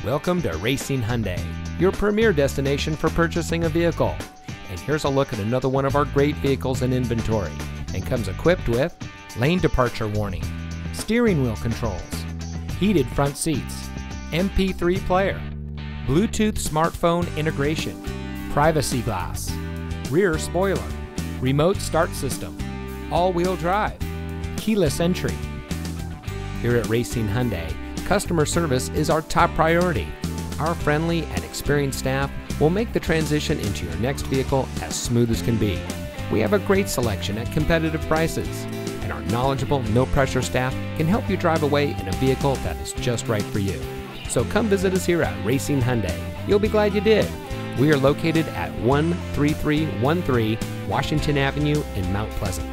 Welcome to Racine Hyundai, your premier destination for purchasing a vehicle. And here's a look at another one of our great vehicles in inventory, and comes equipped with lane departure warning, steering wheel controls, heated front seats, MP3 player, Bluetooth smartphone integration, privacy glass, rear spoiler, remote start system, all-wheel drive, keyless entry. Here at Racine Hyundai, customer service is our top priority. Our friendly and experienced staff will make the transition into your next vehicle as smooth as can be. We have a great selection at competitive prices, and our knowledgeable, no-pressure staff can help you drive away in a vehicle that is just right for you. So come visit us here at Racine Hyundai. You'll be glad you did. We are located at 13313 Washington Avenue in Mount Pleasant.